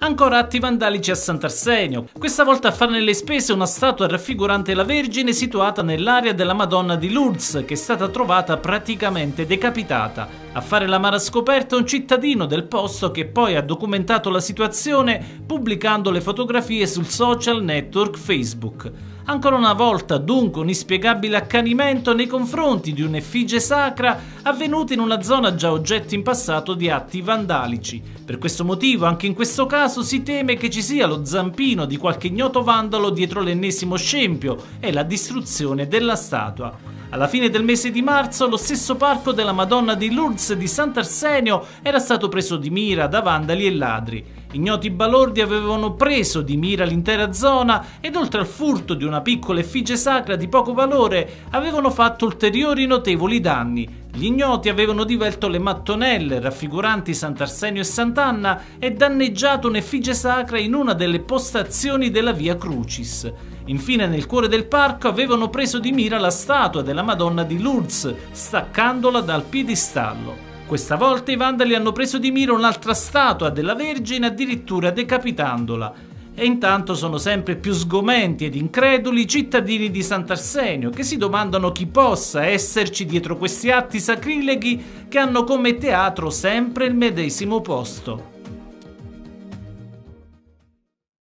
Ancora atti vandalici a Sant'Arsenio, questa volta a farne le spese una statua raffigurante la Vergine situata nell'area della Madonna di Lourdes, che è stata trovata praticamente decapitata. A fare l'amara scoperta un cittadino del posto che poi ha documentato la situazione pubblicando le fotografie sul social network Facebook. Ancora una volta dunque un inspiegabile accanimento nei confronti di un'effigie sacra avvenuta in una zona già oggetto in passato di atti vandalici. Per questo motivo anche in questo caso si teme che ci sia lo zampino di qualche ignoto vandalo dietro l'ennesimo scempio e la distruzione della statua. Alla fine del mese di marzo lo stesso parco della Madonna di Lourdes di Sant'Arsenio era stato preso di mira da vandali e ladri. Ignoti balordi avevano preso di mira l'intera zona ed oltre al furto di una piccola effigie sacra di poco valore avevano fatto ulteriori notevoli danni. Gli ignoti avevano divelto le mattonelle raffiguranti Sant'Arsenio e Sant'Anna e danneggiato un'effigie sacra in una delle postazioni della Via Crucis. Infine nel cuore del parco avevano preso di mira la statua della Madonna di Lourdes, staccandola dal piedistallo. Questa volta i vandali hanno preso di mira un'altra statua della Vergine, addirittura decapitandola. E intanto sono sempre più sgomenti ed increduli i cittadini di Sant'Arsenio che si domandano chi possa esserci dietro questi atti sacrileghi che hanno come teatro sempre il medesimo posto.